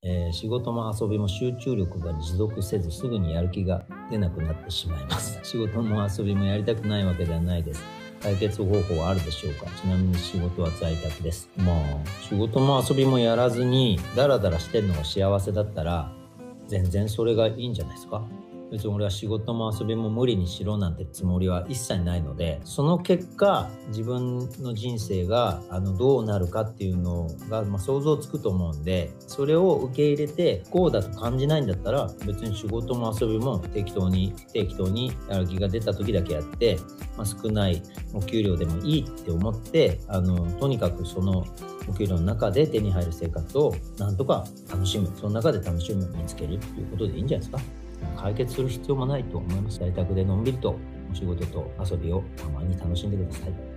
仕事も遊びも集中力が持続せずすぐにやる気が出なくなってしまいます。仕事も遊びもやりたくないわけではないです。解決方法はあるでしょうか？ちなみに仕事は在宅です。仕事も遊びもやらずにダラダラしてるのが幸せだったら全然それがいいんじゃないですか？別に俺は仕事も遊びも無理にしろなんてつもりは一切ないので、その結果自分の人生がどうなるかっていうのが、想像つくと思うんで、それを受け入れてこうだと感じないんだったら別に仕事も遊びも適当にやる気が出た時だけやって、少ないお給料でもいいって思ってとにかくそのお給料の中で手に入る生活をなんとか楽しむ、その中で楽しむ見つけるっていうことでいいんじゃないですか。解決する必要もないと思います。在宅でのんびりとお仕事と遊びをたまに楽しんでください。